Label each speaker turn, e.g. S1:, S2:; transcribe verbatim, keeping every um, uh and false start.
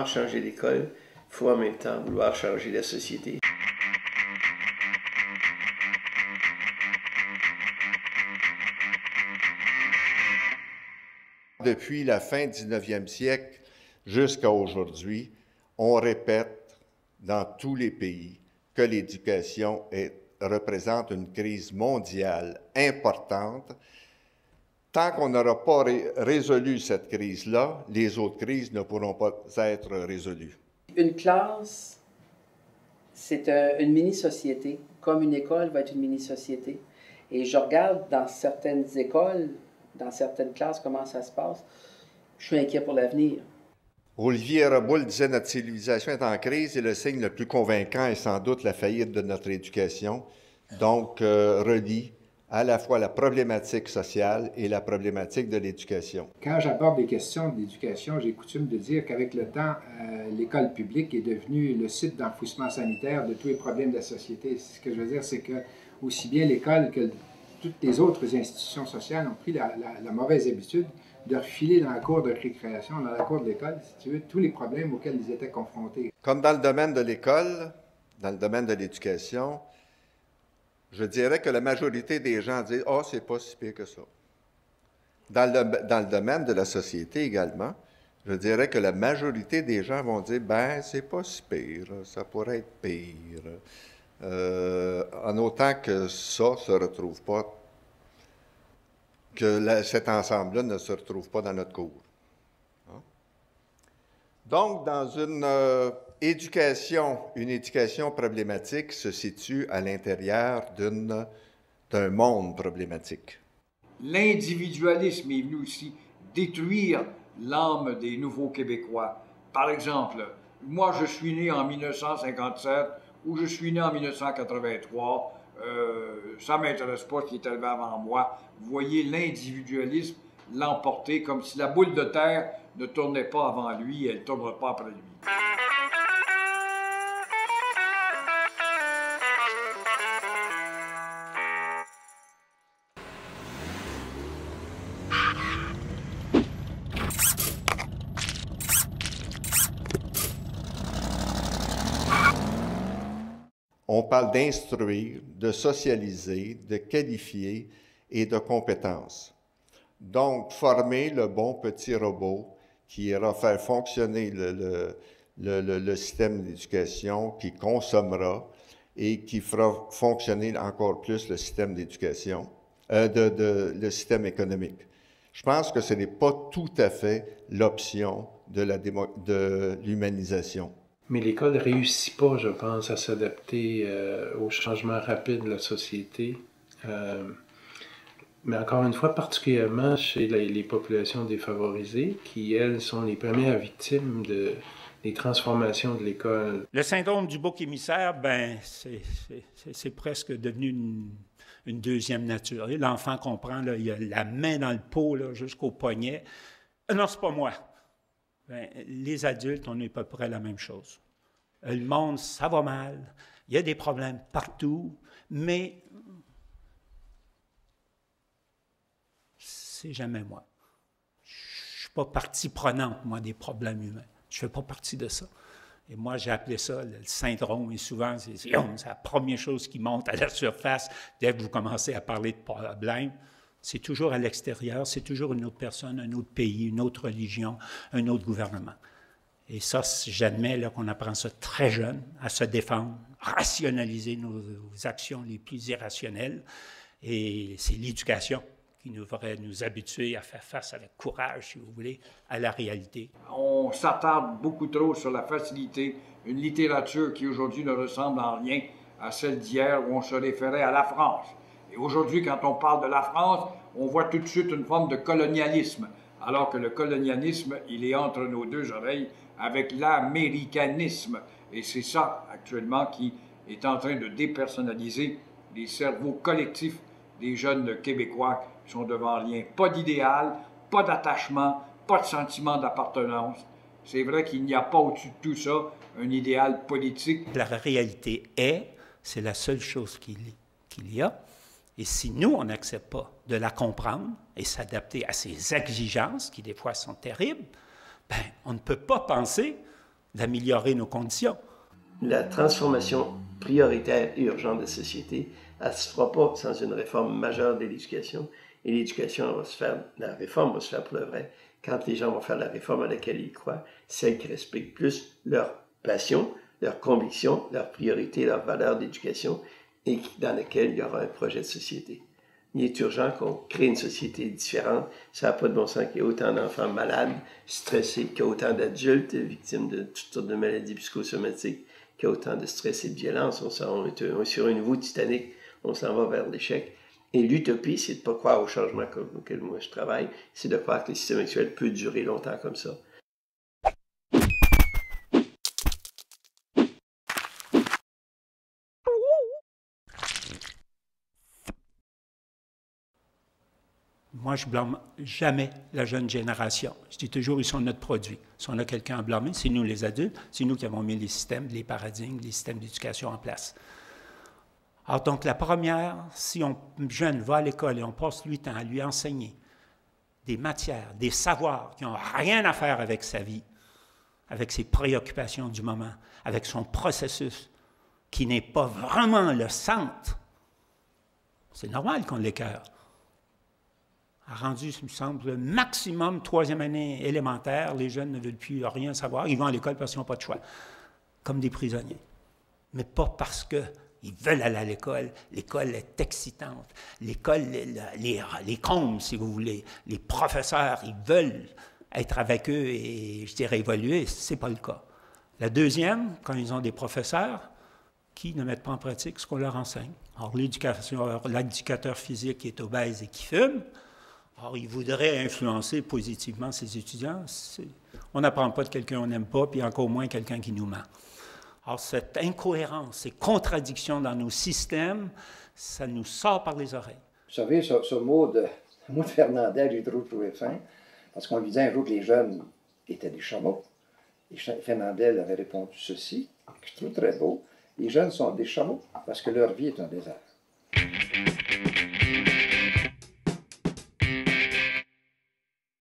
S1: vouloir changer l'école, il faut en même temps vouloir changer la société.
S2: Depuis la fin du dix-neuvième siècle jusqu'à aujourd'hui, on répète dans tous les pays que l'éducation est, représente une crise mondiale importante. Tant qu'on n'aura pas ré résolu cette crise-là, les autres crises ne pourront pas être résolues.
S3: Une classe, c'est un, une mini-société, comme une école va être une mini-société. Et je regarde dans certaines écoles, dans certaines classes, comment ça se passe. Je suis inquiet pour l'avenir.
S2: Olivier Reboul disait « Notre civilisation est en crise et le signe le plus convaincant est sans doute la faillite de notre éducation. » Donc, euh, relie à la fois la problématique sociale et la problématique de l'éducation.
S4: Quand j'aborde les questions de l'éducation, j'ai coutume de dire qu'avec le temps, euh, l'école publique est devenue le site d'enfouissement sanitaire de tous les problèmes de la société. Ce que je veux dire, c'est que aussi bien l'école que toutes les autres institutions sociales ont pris la, la, la mauvaise habitude de refiler dans la cour de récréation, dans la cour de l'école, si tu veux, tous les problèmes auxquels ils étaient confrontés.
S2: Comme dans le domaine de l'école, dans le domaine de l'éducation, je dirais que la majorité des gens disent « Ah, oh, c'est pas si pire que ça ». Dans le, dans le domaine de la société également, je dirais que la majorité des gens vont dire « Ben, c'est pas si pire, ça pourrait être pire ». Euh, en autant que ça se retrouve pas, que la, cet ensemble-là ne se retrouve pas dans notre cours. Hein? Donc, dans une euh, éducation, une éducation problématique se situe à l'intérieur d'un monde problématique.
S5: L'individualisme est venu aussi détruire l'âme des nouveaux Québécois. Par exemple, moi je suis né en mille neuf cent cinquante-sept ou je suis né en mille neuf cent quatre-vingt-trois, euh, ça ne m'intéresse pas ce qui est arrivé avant moi. Vous voyez l'individualisme l'emporter comme si la boule de terre ne tournait pas avant lui et elle ne tournera pas après lui.
S2: On parle d'instruire, de socialiser, de qualifier et de compétences. Donc, former le bon petit robot qui ira faire fonctionner le, le, le, le, le système d'éducation, qui consommera et qui fera fonctionner encore plus le système d'éducation, euh, de, de, le système économique. Je pense que ce n'est pas tout à fait l'option de la démo, de l'humanisation.
S6: Mais l'école ne réussit pas, je pense, à s'adapter euh, aux changements rapides de la société. Euh, mais encore une fois, particulièrement chez les, les populations défavorisées, qui, elles, sont les premières victimes de, des transformations de l'école.
S7: Le syndrome du bouc émissaire, ben, c'est presque devenu une, une deuxième nature. L'enfant comprend, là, il a la main dans le pot jusqu'au poignet. « Non, c'est pas moi ». Bien, les adultes, on est à peu près la même chose. Le monde, ça va mal, il y a des problèmes partout, mais c'est jamais moi. Je ne suis pas partie prenante, moi, des problèmes humains. Je ne fais pas partie de ça. Et moi, j'ai appelé ça le syndrome, et souvent, c'est la première chose qui monte à la surface dès que vous commencez à parler de problèmes. C'est toujours à l'extérieur, c'est toujours une autre personne, un autre pays, une autre religion, un autre gouvernement. Et ça, j'admets qu'on apprend ça très jeune, à se défendre, rationaliser nos, nos actions les plus irrationnelles. Et c'est l'éducation qui nous devrait nous habituer à faire face avec courage, si vous voulez, à la réalité.
S5: On s'attarde beaucoup trop sur la facilité, une littérature qui aujourd'hui ne ressemble en rien à celle d'hier où on se référait à la France. Et aujourd'hui, quand on parle de la France, on voit tout de suite une forme de colonialisme, alors que le colonialisme, il est entre nos deux oreilles avec l'américanisme. Et c'est ça, actuellement, qui est en train de dépersonnaliser les cerveaux collectifs des jeunes Québécois qui sont devant rien. Pas d'idéal, pas d'attachement, pas de sentiment d'appartenance. C'est vrai qu'il n'y a pas au-dessus de tout ça un idéal politique.
S7: La réalité est, c'est la seule chose qu'il qu'il y a. Et si nous, on n'accepte pas de la comprendre et s'adapter à ses exigences, qui des fois sont terribles, ben, on ne peut pas penser d'améliorer nos conditions.
S1: La transformation prioritaire et urgente de la société, elle ne se fera pas sans une réforme majeure de l'éducation. Et l'éducation va se faire, la réforme va se faire pour le vrai, quand les gens vont faire la réforme à laquelle ils croient, celle qui respecte plus leur passion, leurs convictions, leurs priorités, leurs valeurs d'éducation, et dans laquelle il y aura un projet de société. Il est urgent qu'on crée une société différente. Ça n'a pas de bon sens qu'il y ait autant d'enfants malades, stressés, qu'il y ait autant d'adultes victimes de toutes sortes de maladies psychosomatiques, qu'il y ait autant de stress et de violence. On, s'en, on est sur une voie titanique, on s'en va vers l'échec. Et l'utopie, c'est de ne pas croire au changement auquel moi je travaille, c'est de croire que le système actuel peut durer longtemps comme ça.
S7: Moi, je ne blâme jamais la jeune génération. Je dis toujours, ils sont notre produit. Si on a quelqu'un à blâmer, c'est nous les adultes, c'est nous qui avons mis les systèmes, les paradigmes, les systèmes d'éducation en place. Alors donc, la première, si un jeune va à l'école et on passe lui temps à lui enseigner des matières, des savoirs qui n'ont rien à faire avec sa vie, avec ses préoccupations du moment, avec son processus, qui n'est pas vraiment le centre, c'est normal qu'on l'écœure. A rendu, il me semble, le maximum troisième année élémentaire, les jeunes ne veulent plus rien savoir, ils vont à l'école parce qu'ils n'ont pas de choix, comme des prisonniers. Mais pas parce qu'ils veulent aller à l'école, l'école est excitante, l'école les, les, les comble, si vous voulez, les professeurs, ils veulent être avec eux et, je dirais, évoluer, ce n'est pas le cas. La deuxième, quand ils ont des professeurs qui ne mettent pas en pratique ce qu'on leur enseigne. Alors, l'éducateur physique qui est obèse et qui fume, alors, il voudrait influencer positivement ses étudiants. On n'apprend pas de quelqu'un qu'on n'aime pas, puis encore moins quelqu'un qui nous ment. Alors, cette incohérence, ces contradictions dans nos systèmes, ça nous sort par les oreilles.
S8: Vous savez, ce, ce mot, de, ce mot de Fernandel, j'ai toujours trouvé fin, parce qu'on lui disait un jour que les jeunes étaient des chameaux. Et Fernandel avait répondu ceci, que je trouve très beau. Les jeunes sont des chameaux parce que leur vie est un désert.